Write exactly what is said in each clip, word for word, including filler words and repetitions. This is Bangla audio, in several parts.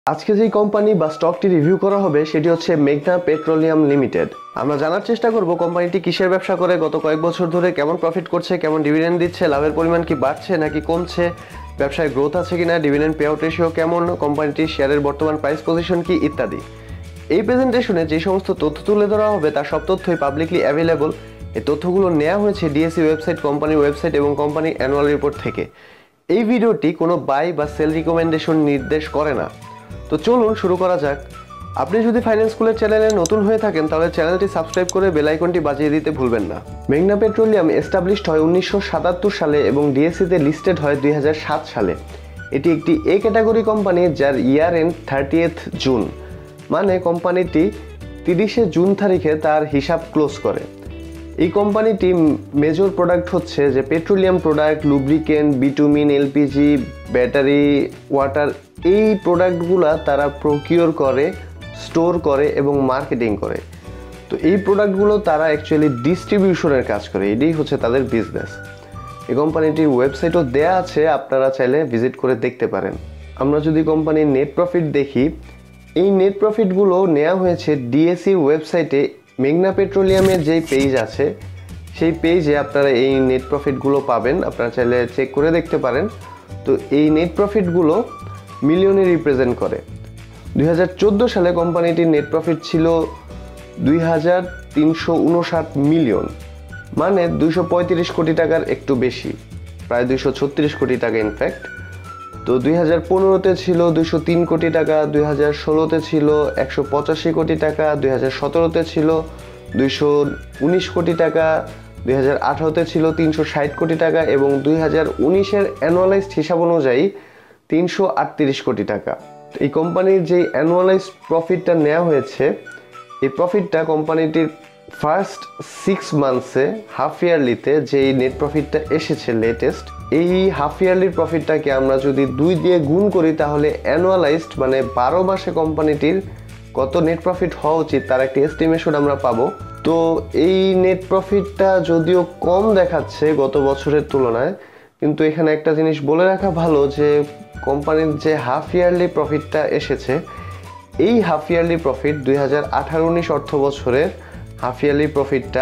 আজকে যেই কোম্পানি বা স্টকটি রিভিউ করা হবে সেটি হচ্ছে মেঘনা পেট্রোলিয়াম লিমিটেড। আমরা জানার চেষ্টা করব কোম্পানিটি কিসের ব্যবসা করে, গত কয়েক বছর ধরে কেমন প্রফিট করছে, কেমন ডিভিডেন্ড দিচ্ছে, লাভের পরিমাণ কি বাড়ছে নাকি কমছে, ব্যবসায় গ্রোথ আছে কিনা, ডিভিডেন্ড পে আউট রেশিও কেমন, কোম্পানিটির শেয়ারের বর্তমান প্রাইস পজিশন কি ইত্যাদি। এই প্রেজেন্টেশনে যে সমস্ত তথ্য তুলে ধরা হবে তার সব তথ্যই পাবলিকলি অ্যাভেলেবল। এই তথ্যগুলো নেওয়া হয়েছে ডিএসই ওয়েবসাইট, কোম্পানির ওয়েবসাইট এবং কোম্পানির অ্যানুয়াল রিপোর্ট থেকে। এই ভিডিওটি কোনো বাই বা সেল রিকমেন্ডেশন নির্দেশ করে না। তো চলুন শুরু করা যাক। আপনি যদি ফাইন্যান্স স্কুলের চ্যানেলে নতুন হয়ে থাকেন তাহলে চ্যানেলটি সাবস্ক্রাইব করে বেল আইকনটি বাজিয়ে দিতে ভুলবেন না। মেঘনা পেট্রোলিয়াম এস্টাবলিশড হয় উনিশশো সাতাত্তর সালে এবং ডিএসইতে লিস্টেড হয় দুই হাজার সাত সালে। এটি একটি এ ক্যাটাগরি কোম্পানি যার ইয়ার এন্ড থার্টিয়েথ জুন, মানে কোম্পানিটি তিরিশে জুন তারিখে তার হিসাব ক্লোজ করে। এই কোম্পানিটি মেজর প্রোডাক্ট হচ্ছে যে petroleum product, lubricant, bitumen, LPG, battery, water, এই প্রোডাক্টগুলা তারা প্রকিওর করে, স্টোর করে এবং মার্কেটিং করে। তো এই প্রোডাক্টগুলো তারা অ্যাকচুয়ালি ডিস্ট্রিবিউশনের কাজ করে, এটাই হচ্ছে তাদের বিজনেস। এই কোম্পানিটির ওয়েবসাইটও দেয়া আছে, আপনারা চাইলে ভিজিট করে দেখতে পারেন। আমরা যদি কোম্পানির নেট প্রফিট দেখি, এই নেট প্রফিটগুলো নেওয়া হয়েছে ডিএসইর ওয়েবসাইটে। মেঘনা পেট্রোলিয়ামের যেই পেজ আছে সেই পেজে আপনারা এই নেট প্রফিটগুলো পাবেন, আপনারা চাইলে চেক করে দেখতে পারেন। তো এই নেট প্রফিটগুলো মিলিয়নে রিপ্রেজেন্ট করে। দুই হাজার চোদ্দো সালে কোম্পানিটির নেট প্রফিট ছিল দুই হাজার তিনশো উনষাট মিলিয়ন, মানে দুইশো পঁয়ত্রিশ কোটি টাকার একটু বেশি, প্রায় দুইশো ছত্রিশ কোটি টাকা ইনফ্যাক্ট। তো দুই হাজার পনেরোতে ছিল দুইশো তিন কোটি টাকা, দুই হাজার ষোলোতে ছিল একশো পঁচাশি কোটি টাকা, দুই হাজার সতেরোতে ছিল দুইশো উনিশ কোটি টাকা, দুই হাজার আঠারোতে ছিল তিনশো ষাট কোটি টাকা এবং দুই হাজার উনিশের অ্যানুয়ালাইজড হিসাব অনুযায়ী তিনশো আটত্রিশ কোটি টাকা। এই কোম্পানির যে অ্যানুয়ালাইজড প্রফিটটা নেওয়া হয়েছে, এই প্রফিটটা কোম্পানিটির ফার্স্ট সিক্স মান্থসে হাফ ইয়ারলিতে যেই নেট প্রফিটটা এসেছে লেটেস্ট, এই হাফ ইয়ারলির প্রফিটটাকে আমরা যদি দুই দিয়ে গুণ করি তাহলে অ্যানুয়ালাইজড মানে বারো মাসে কোম্পানিটির কত নেট প্রফিট হওয়া উচিত তার একটা এস্টিমেশন আমরা পাবো। তো এই নেট প্রফিটটা যদিও কম দেখাচ্ছে গত বছরের তুলনায়, কিন্তু এখানে একটা জিনিস বলে রাখা ভালো যে কোম্পানির যে হাফ ইয়ারলি প্রফিটটা এসেছে, এই হাফ ইয়ারলি প্রফিট দুই হাজার আঠারো উনিশ অর্থ বছরের হাফ ইয়ারলি প্রফিটটা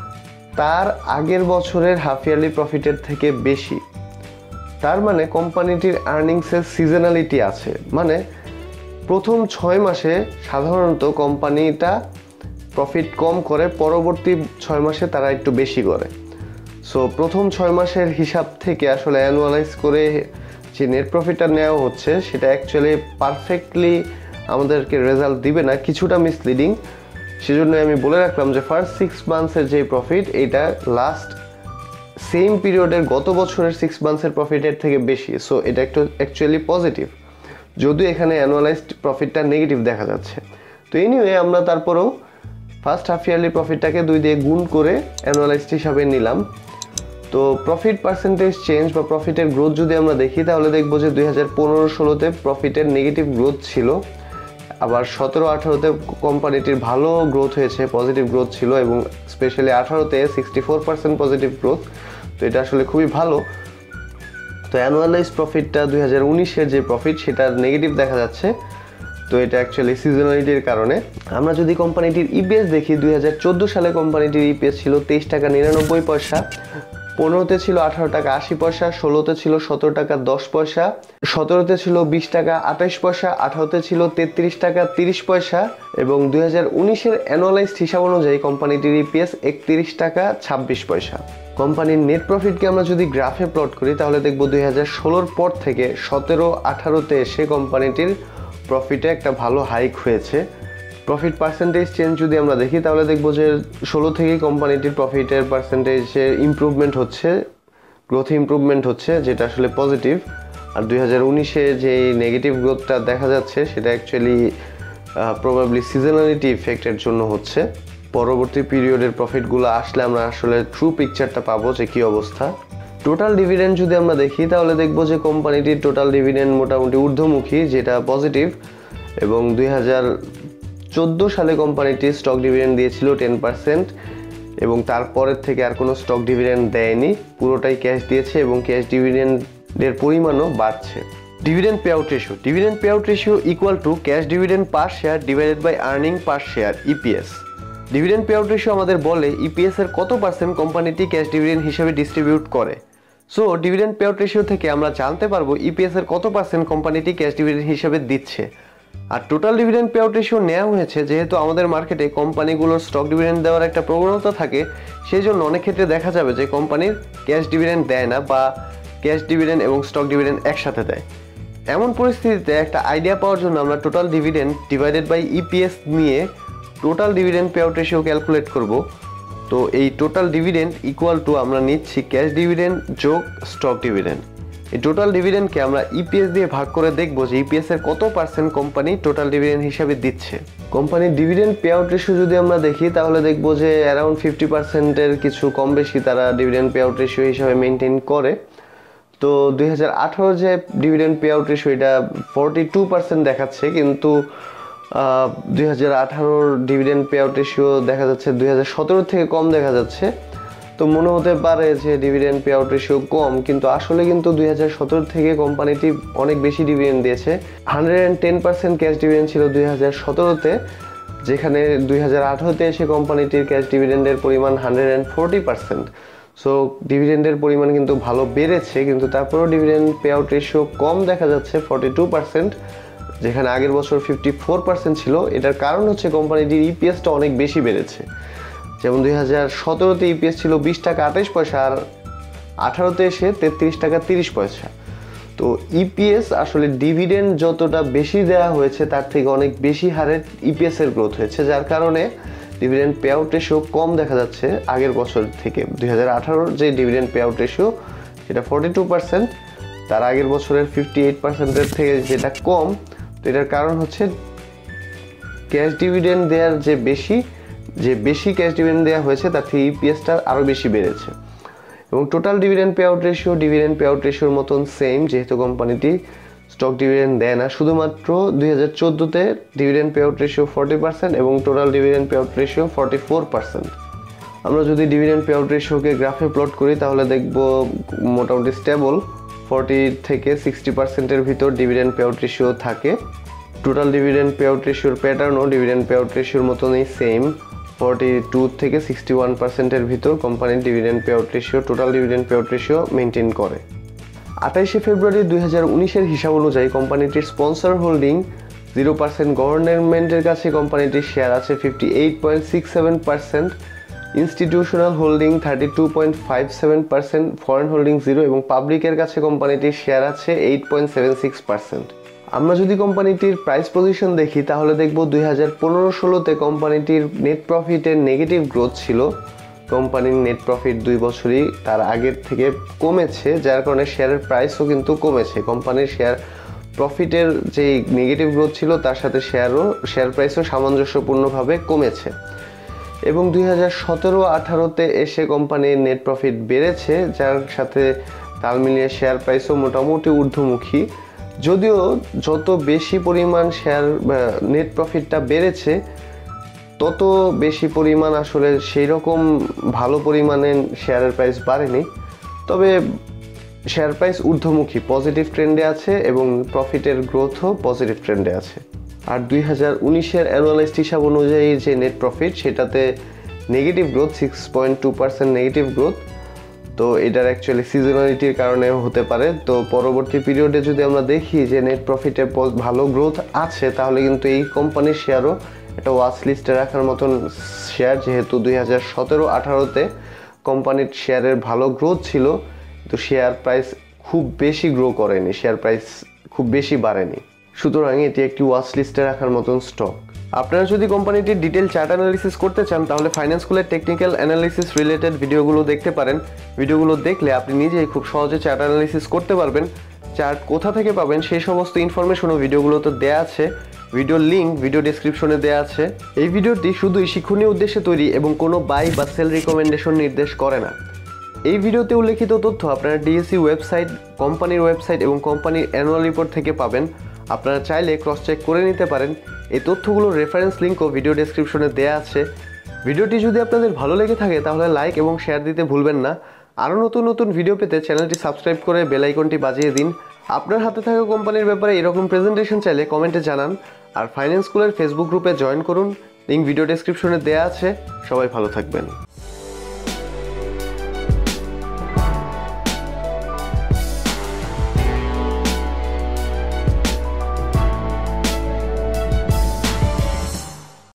তার আগের বছরের হাফ ইয়ারলি প্রফিটের থেকে বেশি। তার মানে কোম্পানিটির আর্নিংসের সিজনালিটি আছে, মানে প্রথম ছয় মাসে সাধারণত কোম্পানিটা প্রফিট কম করে, পরবর্তী ছয় মাসে তারা একটু বেশি করে। সো প্রথম ছয় মাসের হিসাব থেকে আসলে অ্যানুয়ালাইজ করে যে নেট প্রফিটটা নেওয়া হচ্ছে সেটা অ্যাকচুয়ালি পারফেক্টলি আমাদেরকে রেজাল্ট দিবে না, কিছুটা মিসলিডিং। সেজন্য আমি বলে রাখলাম যে ফার্স্ট সিক্স মান্থসের যে প্রফিট এটা লাস্ট সেম পিরিয়ডের গত বছরের সিক্স মান্থসের প্রফিটের থেকে বেশি। সো এটা একটু অ্যাকচুয়ালি পজিটিভ, যদিও এখানে অ্যানুয়ালাইজড প্রফিটটা নেগেটিভ দেখা যাচ্ছে। তো এনিওয়ে আমরা তারপরেও ফার্স্ট হাফ ইয়ারলি প্রফিটটাকে দুই দিয়ে গুণ করে অ্যানুয়ালাইজড হিসাবে নিলাম। তো প্রফিট পার্সেন্টেজ চেঞ্জ বা প্রফিটের গ্রোথ যদি আমরা দেখি তাহলে দেখবো যে দুই হাজার পনেরো ষোলোতে প্রফিটের নেগেটিভ গ্রোথ ছিল, আবার সতেরো আঠারোতে কোম্পানিটির ভালো গ্রোথ হয়েছে, পজিটিভ গ্রোথ ছিল এবং স্পেশালি আঠারোতে sixty four percent positive growth. তো এটা আসলে খুবই ভালো। তো অ্যানুয়ালাইজ প্রফিটটা দুই হাজার উনিশের যে প্রফিট সেটা নেগেটিভ দেখা যাচ্ছে। তো এটা অ্যাকচুয়ালি সিজনালিটির কারণে। আমরা যদি কোম্পানিটির ইপিএস দেখি, দুই হাজার চোদ্দো সালে কোম্পানিটির ইপিএস ছিল তেইশ টাকা নিরানব্বই পয়সা, পনেরোতে ছিল আঠারো টাকা আশি পয়সা, ষোলোতে ছিল সতেরো টাকা দশ পয়সা, সতেরোতে ছিল বিশ টাকা আঠাইশ পয়সা, আঠারোতে ছিল তেত্রিশ টাকা তিরিশ পয়সা এবং দুই হাজার উনিশের অ্যানুয়ালাইজড হিসাব অনুযায়ী কোম্পানিটির ইপিএস একত্রিশ টাকা ছাব্বিশ পয়সা। কোম্পানির নেট প্রফিটকে আমরা যদি গ্রাফে প্লট করি তাহলে দেখব দুই হাজার ষোলোর পর থেকে সতেরো আঠারোতে এসে কোম্পানিটির প্রফিটে একটা ভালো হাইক হয়েছে। প্রফিট পার্সেন্টেজ চেঞ্জ যদি আমরা দেখি তাহলে দেখব যে ষোলো থেকেই কোম্পানিটির প্রফিটের পার্সেন্টেজের ইমপ্রুভমেন্ট হচ্ছে, গ্রোথ ইমপ্রুভমেন্ট হচ্ছে, যেটা আসলে পজিটিভ। আর দুই হাজার উনিশে যে নেগেটিভ গ্রোথটা দেখা যাচ্ছে সেটা অ্যাকচুয়ালি প্রবাবলি সিজনালিটি ইফেক্টের জন্য হচ্ছে। পরবর্তী পিরিয়ডের প্রফিটগুলো আসলে আমরা আসলে ট্রু পিকচারটা পাবো যে কী অবস্থা। টোটাল ডিভিডেন্ড যদি আমরা দেখি তাহলে দেখবো যে কোম্পানিটির টোটাল ডিভিডেন্ড মোটামুটি ঊর্ধ্বমুখী, যেটা পজিটিভ। এবং দুই হাজার চোদ্দো সালে কোম্পানিটি স্টক ডিভিডেন্ড দিয়েছিল টেন পার্সেন্ট এবং তারপরের থেকে আর কোনো স্টক ডিভিডেন্ড দেয়নি, পুরোটাই ক্যাশ দিয়েছে এবং ক্যাশ ডিভিডেন্ডের পরিমাণও বাড়ছে। Dividend payout ratio dividend payout ratio equal to cash dividend per share divided by earning per share EPS. Dividend payout ratio আমাদের বলে ইপিএস এর কত পার্সেন্ট কোম্পানিটি ক্যাশ ডিভিডেন্ড হিসেবে ডিস্ট্রিবিউট করে। So dividend payout ratio থেকে আমরা জানতে পারবো ইপিএস এর কত পার্সেন্ট কোম্পানিটি ক্যাশ ডিভিডেন্ড হিসেবে দিচ্ছে। আর total dividend payout ratio নেওয়া হয়েছে যেহেতু আমাদের মার্কেটে কোম্পানিগুলোর স্টক ডিভিডেন্ড দেওয়ার একটা প্রবণতা থাকে, সেই জন্য অনেক ক্ষেত্রে দেখা যাবে যে কোম্পানির ক্যাশ ডিভিডেন্ড দেয় না বা ক্যাশ ডিভিডেন্ড এবং স্টক ডিভিডেন্ড একসাথে দেয়। এমন পরিস্থিতিতে একটা আইডিয়া পাওয়ার জন্য আমরা total dividend divided by EPS নিয়ে total dividend payout ratio calculate করব। তো এই টোটাল ডিভিডেন্ড ইকুয়াল টু আমরা নিচ্ছি ক্যাশ ডিভিডেন্ড যোগ স্টক ডিভিডেন্ড। এই টোটাল ডিভিডেন্ডকে আমরা ইপিএস দিয়ে ভাগ করে দেখবো যে ইপিএস এর কত পার্সেন্ট কোম্পানি টোটাল ডিভিডেন্ড হিসাবে দিচ্ছে। কোম্পানির ডিভিডেন্ড পে আউট রেশিও যদি আমরা দেখি তাহলে দেখবো যে অ্যারাউন্ড ফিফটি পার্সেন্টের কিছু কম বেশি তারা ডিভিডেন্ড পে আউট রেশিও হিসাবে মেনটেন করে। তো দুই হাজার আঠারো যে ডিভিডেন্ড পে আউট রেশিও এটা ফর্টি টু পার্সেন্ট দেখাচ্ছে, কিন্তু দুই হাজার আঠারোর ডিভিডেন্ড পে আউট রেশিও দেখা যাচ্ছে দুই হাজার সতেরো থেকে কম দেখা যাচ্ছে। তো মনে হতে পারে যে ডিভিডেন্ড পে আউট রেশিও কম, কিন্তু আসলে কিন্তু দুই হাজার সতেরো থেকে কোম্পানিটি অনেক বেশি ডিভিডেন্ড দিয়েছে। Hundred and ten percent cash dividend ছিল দুই হাজার সতেরোতে, যেখানে দুই হাজার আঠারোতে এসে কোম্পানিটির ক্যাশ ডিভিডেন্ডের পরিমাণ hundred and forty percent. So ডিভিডেন্ডের পরিমাণ কিন্তু ভালো বেড়েছে, কিন্তু তারপরেও ডিভিডেন্ড পে আউট রেশিও কম দেখা যাচ্ছে ফর্টি টু পার্সেন্ট, যেখানে আগের বছর ফিফটি ফোর পার্সেন্ট ছিল। এটার কারণ হচ্ছে কোম্পানিটির ইপিএসটা অনেক বেশি বেড়েছে। যেমন দুই হাজার সতেরোতে ইপিএস ছিল বিশ টাকা আঠাশ পয়সা, আর আঠারোতে এসে তেত্রিশ টাকা তিরিশ পয়সা। তো ইপিএস আসলে ডিভিডেন্ড যতটা বেশি দেওয়া হয়েছে তার থেকে অনেক বেশি হারে ইপিএস এর গ্রোথ হয়েছে, যার কারণে ডিভিডেন্ড পে আউট রেশিও কম দেখা যাচ্ছে আগের বছর থেকে। দুই হাজার আঠারোর যে ডিভিডেন্ড পে আউট রেশিও সেটা ফর্টি টু পার্সেন্ট, তার আগের বছরের ফিফটি এইট পার্সেন্টের থেকে যেটা কম। তো এটার কারণ হচ্ছে ক্যাশ ডিভিডেন্ড দেওয়ার যে বেশি যে বেশি ক্যাশ ডিভিডেন্ড দেওয়া হয়েছে তার থেকে ইপিএসটা আরও বেশি বেড়েছে। এবং total dividend payout ratio dividend payout রেশিওর মতন সেম, যেহেতু কোম্পানিটি স্টক ডিভিডেন্ড দেয় না। শুধুমাত্র দুই হাজার চোদ্দোতে dividend payout ratio forty percent এবং total dividend payout ratio forty four percent. আমরা যদি ডিভিডেন্ড পে আউট রেশিওকে গ্রাফে প্লট করি তাহলে দেখব মোটামুটি স্টেবল, ফর্টি থেকে সিক্সটি পার্সেন্টের ভিতর ডিভিডেন্ড পে আউট রেশিও থাকে। টোটাল ডিভিডেন্ড পে আউট রেশিওর প্যাটার্নও ডিভিডেন্ড পে আউট রেশিওর মতনই সেম, ফর্টি টু থেকে সিক্সটি ওয়ান পার্সেন্টের ভিতর কোম্পানির dividend payout ratio total dividend payout ratio maintain করে। আঠাইশে ফেব্রুয়ারি দুই হাজার উনিশের হিসাব অনুযায়ী কোম্পানিটির স্পন্সর হোল্ডিং জিরো পার্সেন্ট, গভর্নমেন্টের কাছে কোম্পানিটির শেয়ার আছে fifty eight point six seven percent, institutional holding thirty two point five seven percent, foreign holding zero এবং পাবলিকের কাছে কোম্পানিটির শেয়ার আছে eight point seven six percent. আমরা যদি কোম্পানিটির প্রাইস পজিশন দেখি তাহলে দেখব দুই হাজার পনেরো ষোলোতে কোম্পানিটির নেট প্রফিটের নেগেটিভ গ্রোথ ছিল। কোম্পানির নেট প্রফিট দুই বছরই তার আগের থেকে কমেছে, যার কারণে শেয়ারের প্রাইসও কিন্তু কমেছে। কোম্পানির শেয়ার প্রফিটের যে নেগেটিভ গ্রোথ ছিল তার সাথে শেয়ারও শেয়ার প্রাইসও সামঞ্জস্যপূর্ণভাবে কমেছে। এবং দুই হাজার সতেরো আঠারোতে এসে কোম্পানির নেট প্রফিট বেড়েছে, যার সাথে তাল মিলিয়ে শেয়ার প্রাইসও মোটামুটি ঊর্ধ্বমুখী। যদিও যত বেশি পরিমাণ শেয়ার নেট প্রফিটটা বেড়েছে তত বেশি পরিমাণ আসলে সেই রকম ভালো পরিমাণে শেয়ারের প্রাইস বাড়েনি, তবে শেয়ার প্রাইস ঊর্ধ্বমুখী পজিটিভ ট্রেন্ডে আছে এবং প্রফিটের গ্রোথও পজিটিভ ট্রেন্ডে আছে। আর দুই হাজার উনিশের অ্যানুয়ালাইজড হিসাব অনুযায়ী যে নেট প্রফিট সেটাতে negative growth six point two percent negative growth. তো এটার অ্যাকচুয়ালি সিজনালিটির কারণে হতে পারে। তো পরবর্তী পিরিয়ডে যদি আমরা দেখি যে নেট প্রফিটে ভালো গ্রোথ আছে তাহলে কিন্তু এই কোম্পানির শেয়ারও একটা ওয়াচ লিস্টে রাখার মতন শেয়ার, যেহেতু দুই হাজার সতেরো আঠারোতে কোম্পানির শেয়ারের ভালো গ্রোথ ছিল, তো শেয়ার প্রাইস খুব বেশি গ্রো করেনি, শেয়ার প্রাইস খুব বেশি বাড়েনি। সুতরাং এটি একটি ওয়াচ লিস্টে রাখার মতন স্টক। আপনারা যদি কোম্পানিটির ডিটেল চার্ট অ্যানালিসিস করতে চান তাহলে ফাইন্যান্স স্কুলের টেকনিক্যাল অ্যানালিসিস রিলেটেড ভিডিওগুলো দেখতে পারেন। ভিডিওগুলো দেখলে আপনি নিজেই খুব সহজে চার্ট অ্যানালিসিস করতে পারবেন। চার্ট কোথা থেকে পাবেন সেই সমস্ত ইনফরমেশনও ভিডিওগুলোতে দেওয়া আছে, ভিডিওর লিঙ্ক ভিডিও ডেসক্রিপশনে দেওয়া আছে। এই ভিডিওটি শুধুই শিক্ষণীয় উদ্দেশ্যে তৈরি এবং কোনো বাই বা সেল রিকমেন্ডেশন নির্দেশ করে না। এই ভিডিওতে উল্লেখিত তথ্য আপনারা ডিএসই ওয়েবসাইট, কোম্পানির ওয়েবসাইট এবং কোম্পানির অ্যানুয়াল রিপোর্ট থেকে পাবেন। আপনারা চাইলে ক্রস চেক করে নিতে পারেন। এই তথ্যগুলোর রেফারেন্স লিঙ্কও ভিডিও ডেসক্রিপশনে দেওয়া আছে। ভিডিওটি যদি আপনাদের ভালো লেগে থাকে তাহলে লাইক এবং শেয়ার দিতে ভুলবেন না। আরও নতুন নতুন ভিডিও পেতে চ্যানেলটি সাবস্ক্রাইব করে বেল আইকনটি বাজিয়ে দিন। আপনার হাতে থাকা কোম্পানির ব্যাপারে এরকম প্রেজেন্টেশন চাইলে কমেন্টে জানান। আর ফাইন্যান্স স্কুলের ফেসবুক গ্রুপে জয়েন করুন, লিঙ্ক ভিডিও ডেসক্রিপশনে দেওয়া আছে। সবাই ভালো থাকবেন।